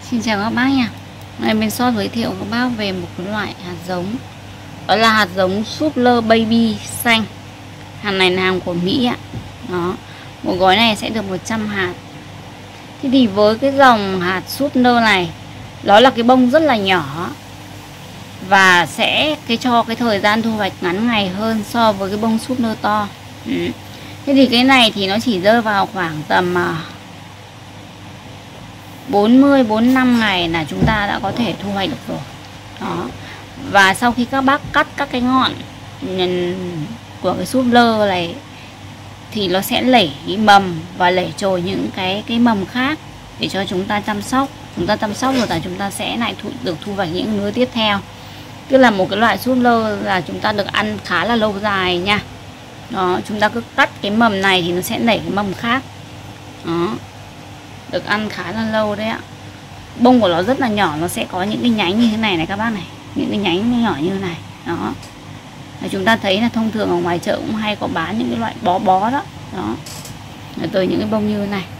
Xin chào các bác nha. Hôm nay mình so giới thiệu các bác về một cái loại hạt giống. Đó là hạt giống súp lơ baby xanh. Hàng này là hàng của Mỹ ạ. Đó. Một gói này sẽ được 100 hạt. Thế thì với cái dòng hạt súp lơ này, nó là cái bông rất là nhỏ và sẽ cho cái thời gian thu hoạch ngắn ngày hơn so với cái bông súp lơ to. Thế thì cái này thì nó chỉ rơi vào khoảng tầm 45 ngày là chúng ta đã có thể thu hoạch được rồi. Đó. Và sau khi các bác cắt các cái ngọn của cái súp lơ này thì nó sẽ lẩy mầm và lẩy trồi những cái mầm khác để cho chúng ta chăm sóc. Chúng ta chăm sóc rồi là chúng ta sẽ lại được thu hoạch những lứa tiếp theo. Tức là một cái loại súp lơ là chúng ta được ăn khá là lâu dài nha. Đó, chúng ta cứ cắt cái mầm này thì nó sẽ nảy cái mầm khác. Đó, được ăn khá là lâu đấy ạ. Bông của nó rất là nhỏ, nó sẽ có những cái nhánh như thế này này các bác này, những cái nhánh nhỏ như thế này. Đó, chúng ta thấy là thông thường ở ngoài chợ cũng hay có bán những cái loại bó đó. Đó, từ những cái bông như thế này.